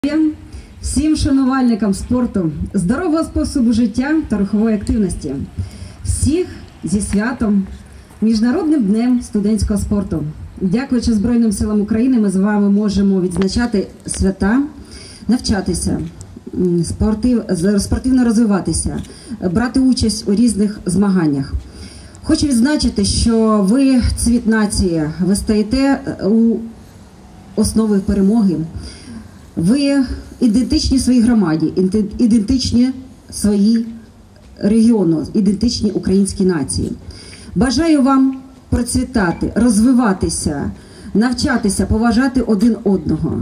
Всім шанувальникам спорту, здорового способу життя та рухової активності. Всіх зі святом, Міжнародним днем студентського спорту. Дякуючи Збройним силам України, ми з вами можемо відзначати свята, навчатися, спортивно розвиватися, брати участь у різних змаганнях. Хочу відзначити, що ви цвіт нації, ви стоїте у основі перемоги. Ви ідентичні своїй громаді, ідентичні своїй регіону, ідентичні українській нації. Бажаю вам процвітати, розвиватися, навчатися, поважати один одного.